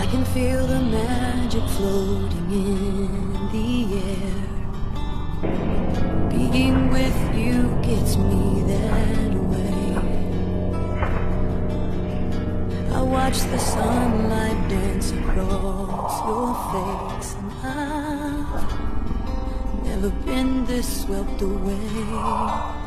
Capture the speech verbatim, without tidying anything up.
I can feel the magic floating in the air. Being with you gets me that way. I watch the sunlight dance across your face, and I've never been this swept away.